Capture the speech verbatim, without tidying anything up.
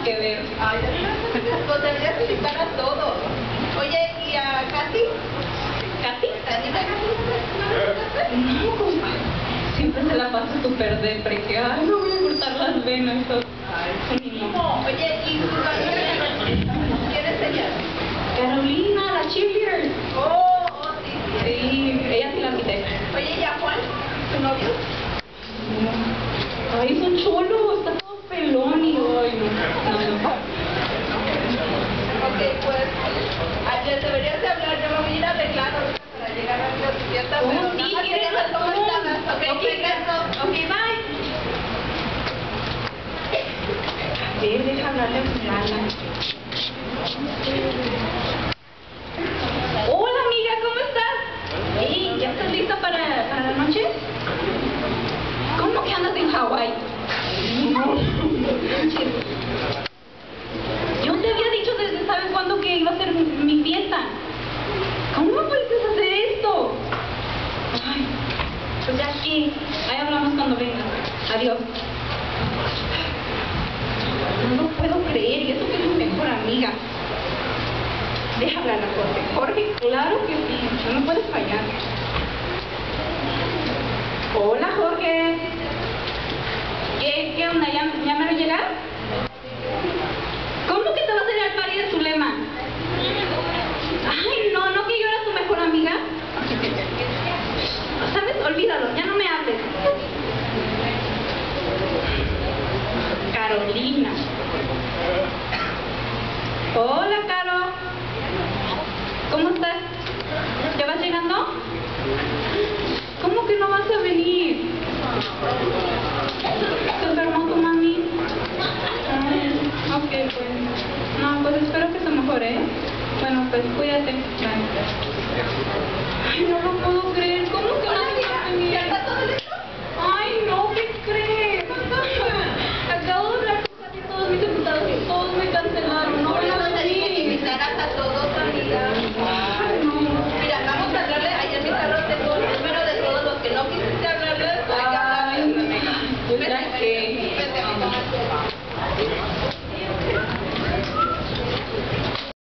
nada que ver. Ay, pues deberías invitar a todos. Oye, ¿y a Katy? ¿Katy? ¿También a Katy? No, compa. Siempre se la pasa súper depre, que ay, me voy a cortar las venas. Todo. Ay, sí, no. Oye, ¿y tu amiga? ¿Quién es ella? Carolina, la cheerleader. Oh, oh, sí, sí. Sí, ella sí la invité. Oye, ¿y a Juan? ¿Tu novio? Ay, es un chulo, está todo pelón y ay, no. No, no. Ok, pues, a- les deberías de hablar, yo me voy a ir a arreglar ahorita para llegar a tu fiesta, Oh, pero sí, nada más tienes quería ver cómo razón. estabas. Ok, Ok, besos. Ok, bye. A ver, deja hablarle a su mala. Hola, amiga, ¿cómo estás? Hey, ¿ya estás lista para, para la noche? ¿Cómo que andas en Hawái? Yo te había dicho desde sabes cuándo que iba a ser mi, mi fiesta. ¿Cómo me puedes hacer esto? Ay, pues ya aquí. Ahí hablamos cuando venga. Adiós. No lo puedo creer, y eso que es mi mejor amiga. Deja hablar a Jorge. Jorge, claro que sí, no me puedes fallar. Hola, Jorge. ¿Qué, qué onda? ¿Ya, ya me lo llegar? ¿Cómo que te vas a ir al party de Zulema? Ay, no, no que yo era tu mejor amiga. ¿Sabes? Olvídalo, ya no me hables. Carolina. Hola, Caro. ¿Cómo estás? ¿Ya vas llegando? ¿Cómo que no vas a venir? ¿Se enfermó tu mami? Ay, ok, pues. No, pues espero que se mejore, ¿eh? Bueno, pues cuídate. Bye. Ay, no lo puedo creer. ¿Cómo